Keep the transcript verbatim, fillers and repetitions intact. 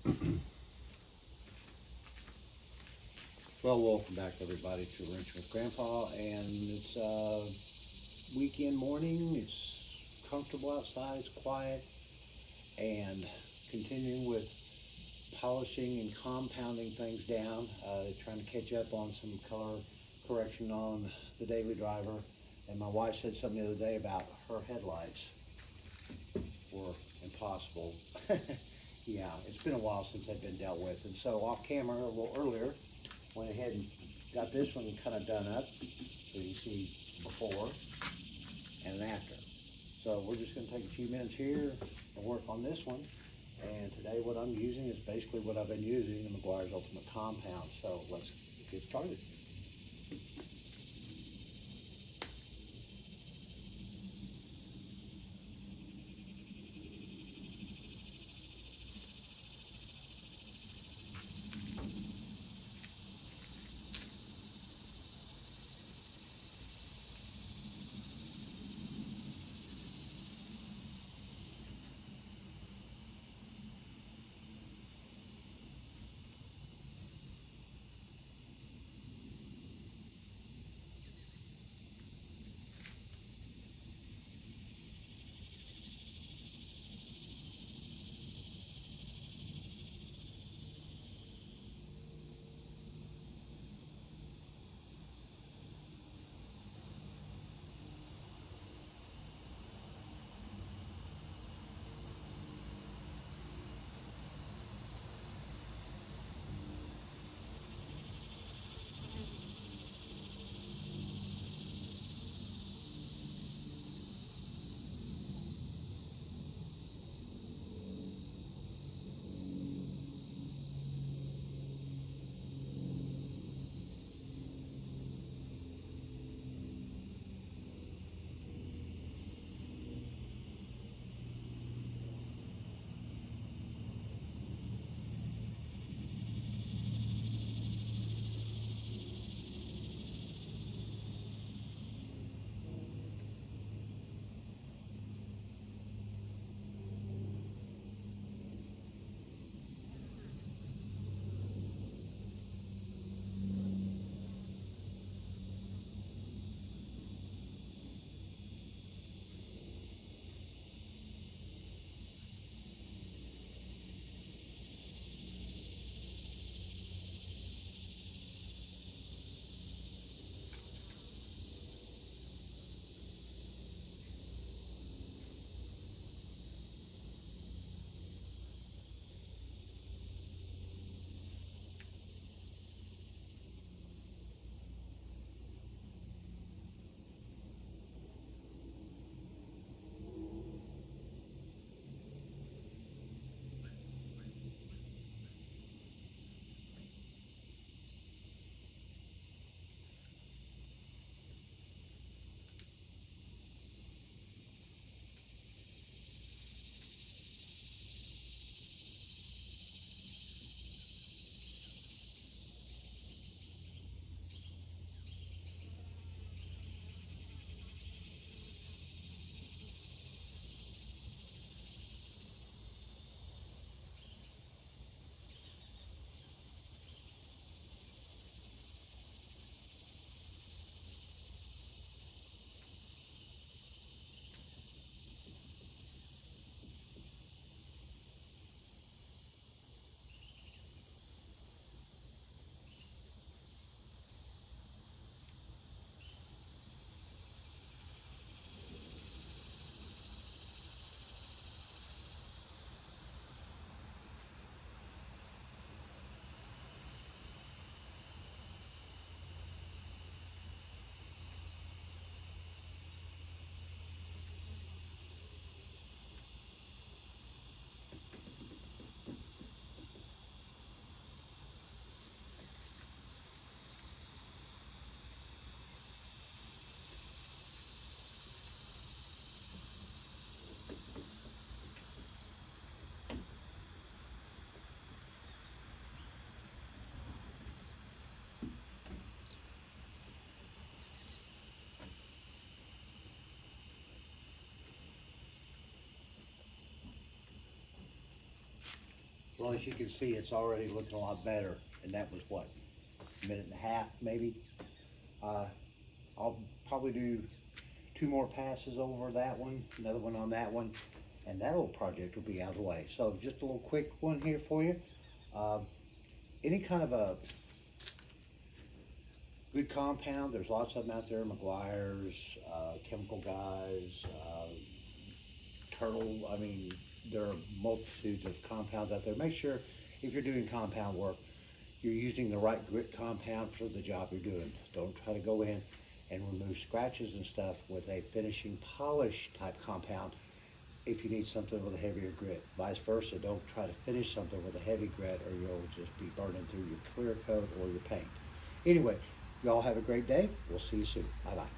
Well, welcome back everybody to Wrench with Grandpa, and it's uh, weekend morning. It's comfortable outside, it's quiet, and continuing with polishing and compounding things down, uh, trying to catch up on some color correction on the daily driver. And my wife said something the other day about her headlights were impossible. Yeah, it's been a while since they've been dealt with, and so off camera a little earlier, went ahead and got this one kind of done up, so you see before and an after. So we're just going to take a few minutes here and work on this one. And today what I'm using is basically what I've been using, the Meguiar's Ultimate Compound. So let's get started. Well, as you can see, it's already looking a lot better, and that was what, a minute and a half, maybe? Uh, I'll probably do two more passes over that one, another one on that one, and that little project will be out of the way. So just a little quick one here for you. Uh, any kind of a good compound, there's lots of them out there, McGuire's, uh, Chemical Guys, uh, Turtle, I mean, there are multitudes of compounds out there. Make sure if you're doing compound work, you're using the right grit compound for the job you're doing. Don't try to go in and remove scratches and stuff with a finishing polish type compound if you need something with a heavier grit. Vice versa, don't try to finish something with a heavy grit or you'll just be burning through your clear coat or your paint. Anyway, y'all have a great day. We'll see you soon. Bye-bye.